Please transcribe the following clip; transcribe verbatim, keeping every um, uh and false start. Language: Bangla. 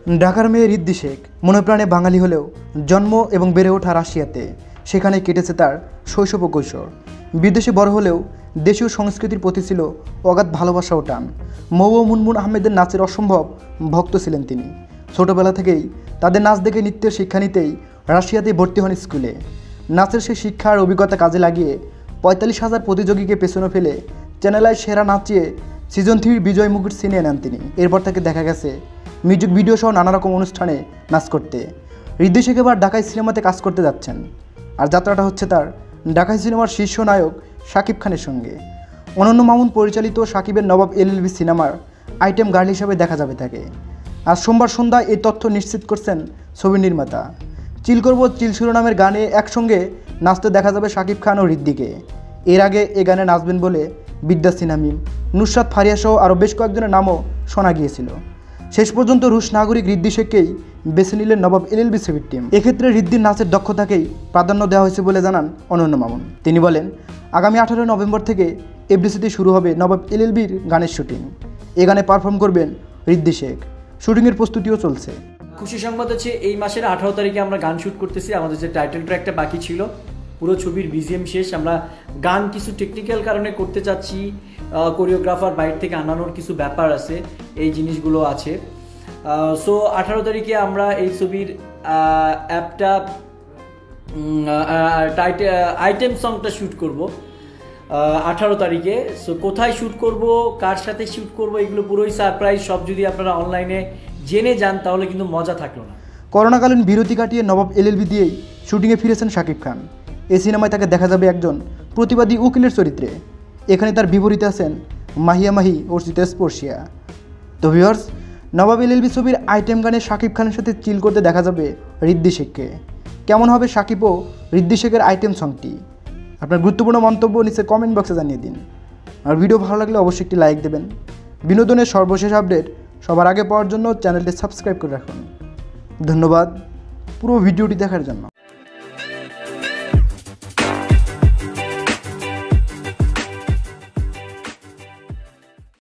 ঢাকার মেয়ে ঋদ্ধি শেখ মনোপ্রাণে বাঙালি হলেও জন্ম এবং বেড়ে ওঠা রাশিয়াতে। সেখানে কেটেছে তার শৈশব ও কৈশোর। বিদেশে বড় হলেও দেশীয় সংস্কৃতির প্রতি ছিল অগাধ ভালোবাসা ও টান। মৌ ও মুনমুন আহমেদের নাচের অসম্ভব ভক্ত ছিলেন তিনি। ছোটবেলা থেকেই তাদের নাচ দেখে নৃত্যের শিক্ষা নিতেই রাশিয়াতে ভর্তি হন স্কুলে। নাচের সেই শিক্ষার অভিজ্ঞতা কাজে লাগিয়ে পঁয়তাল্লিশ হাজার প্রতিযোগীকে পেছনে ফেলে চ্যানেল আই সেরা নাচিয়ে সিজন থ্রির বিজয় মুকুট ছিনিয়ে নেন তিনি। এরপর তাকে দেখা গেছে মিউজিক ভিডিও সহ নানা রকম অনুষ্ঠানে নাচ করতে। ঋদ্ধি শেখ এবার ঢাকাই সিনেমাতে কাজ করতে যাচ্ছেন, আর যাত্রাটা হচ্ছে তার ঢাকাই সিনেমার শীর্ষ নায়ক শাকিব খানের সঙ্গে। অনন্য মামুন পরিচালিত শাকিবের নবাব এলএলবি সিনেমার আইটেম গার্ল হিসাবে দেখা যাবে তাকে। আজ সোমবার সন্ধ্যায় এই তথ্য নিশ্চিত করছেন ছবির নির্মাতা। চিল করব চিল শিরোনামের গানে একসঙ্গে নাচতে দেখা যাবে শাকিব খান ও ঋদ্ধিকে। এর আগে এ গানে নাচবেন বলে বিদ্যা সিনহা, নুসরাত ফারিয়া সহ আরও বেশ কয়েকজনের নামও শোনা গিয়েছিল। শেষ পর্যন্ত রুশ নাগরিক ঋদ্ধি শেখকেই বেছে নিলেন নবাব এলএলবি ছবির টিম। এক্ষেত্রে ঋদ্ধির নাচের দক্ষতাকেই প্রাধান্য দেওয়া হয়েছে বলে জানান অনন্য মামুন। তিনি বলেন, আগামী আঠারোই নভেম্বর থেকে এফডিসিতে শুরু হবে নবাব এলএলবির গানের শুটিং। এ গানে পারফর্ম করবেন ঋদ্ধি শেখ। শুটিংয়ের প্রস্তুতিও চলছে। খুশি সংবাদ হচ্ছে এই মাসের আঠারো তারিখে আমরা গান শুট করতেছি। আমাদের যে টাইটেল ট্র্যাকটা বাকি ছিল, পুরো ছবির বিজিএম শেষ। আমরা গান কিছু টেকনিক্যাল কারণে করতে চাচ্ছি, কোরিওগ্রাফার বাইরে থেকে আনানোর কিছু ব্যাপার আছে, এই জিনিসগুলো আছে। সো আঠারো তারিখে আমরা এই ছবির অ্যাপটা টাইটে আইটেম সংটা শ্যুট করব আঠারো তারিখে। সো কোথায় শ্যুট করব, কার সাথে শ্যুট করব, এগুলো পুরোই সারপ্রাইজ। সব যদি আপনারা অনলাইনে জেনে যান তাহলে কিন্তু মজা থাকলো না। করোনাকালীন বিরতি কাটিয়ে নবাব এলএলবি দিয়েই শুটিংয়ে ফিরেছেন শাকিব খান। এই সিনেমায় তাকে দেখা যাবে একজন প্রতিবাদী উকিলের চরিত্রে। এখানে তার বিপরীতে আছেন মাহিয়া মাহি অর্চিতা স্পর্শিয়া। তো ভিউয়ার্স, নবাব এলএলবি ছবির আইটেম গানে শাকিব খানের সাথে চিল করতে দেখা যাবে ঋদ্ধি শেখকে। কেমন হবে শাকিব ও ঋদ্ধি শেখের আইটেম সংটি? আপনার গুরুত্বপূর্ণ মন্তব্য নিচে কমেন্ট বক্সে জানিয়ে দিন। আর ভিডিও ভালো লাগলে অবশ্যই একটি লাইক দেবেন। বিনোদনের সর্বশেষ আপডেট সবার আগে পাওয়ার জন্য চ্যানেলটি সাবস্ক্রাইব করে রাখুন। ধন্যবাদ পুরো ভিডিওটি দেখার জন্য।